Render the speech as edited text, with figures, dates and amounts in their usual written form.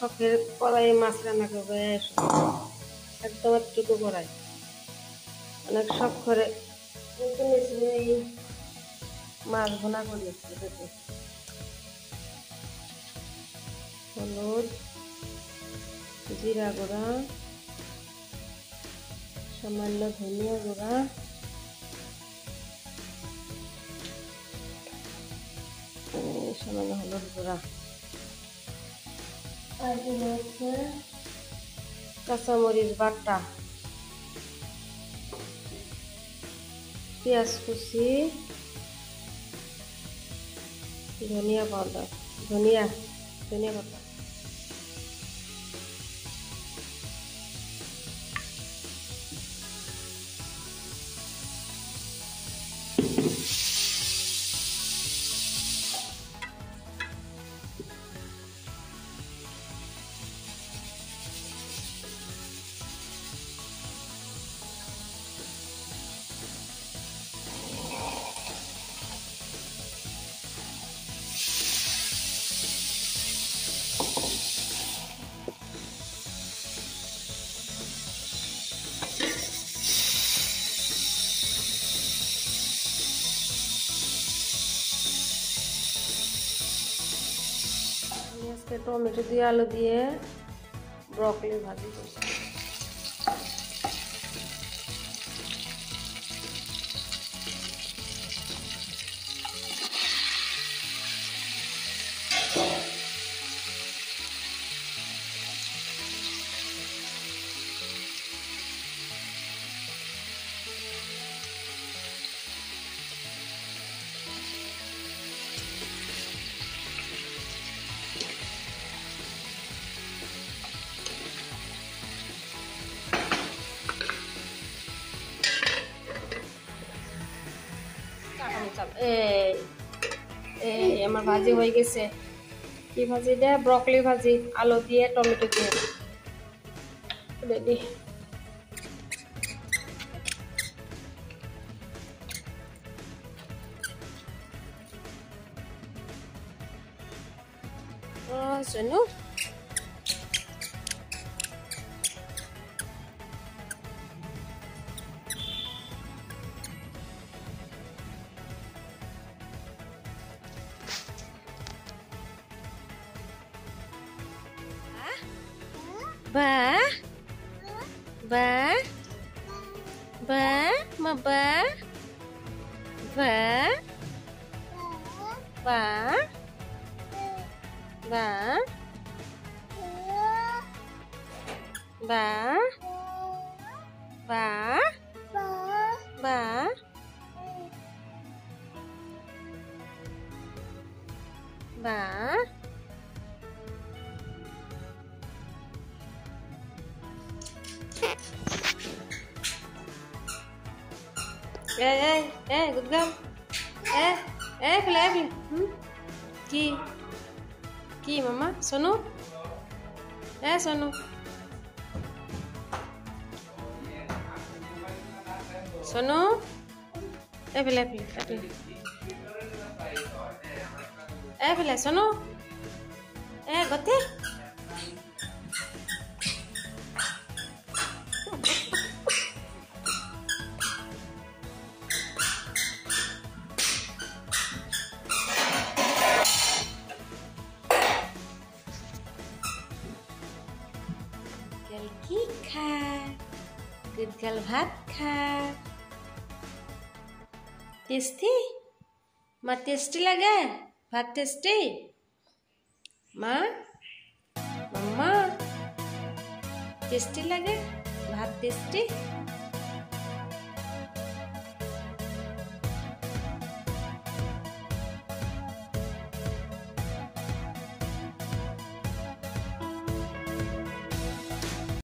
শখের কড়াই মাছ রান্না করবে একদম একটুকু কড়াই অনেক শখ করে এই মাছ ভুনা করেছি। হলুদ, জিরা গুঁড়া, সামান্য ধনিয়া গুঁড়া, সামান্য হলুদ গুঁড়া, আর হচ্ছে কাঁচামরিচ বাটা, পেঁয়াজ কুচি, ধনিয়া পাউডার, ধনিয়া পাতা, আজকে টমেটো দিয়ে আলু দিয়ে ব্রকলি ভাজি করছি। আমার ভাজি হয়ে গেছে। কি ভাজি দে? ব্রকলি ভাজি আলু দিয়ে টমেটো দিয়ে রেডি। শোনো ba ba ba ma ba ba ba ba ba ba ba ba good girl. Play. Ki mama Sonu. Sonu. Sonu. Play. Play Sonu. Gote. কি খা গুড গার্ল ভাত খা টেস্টি মা টেস্টি লাগে ভাত টেস্টি মা মাম্মা টেস্টি লাগে ভাত টেস্টি।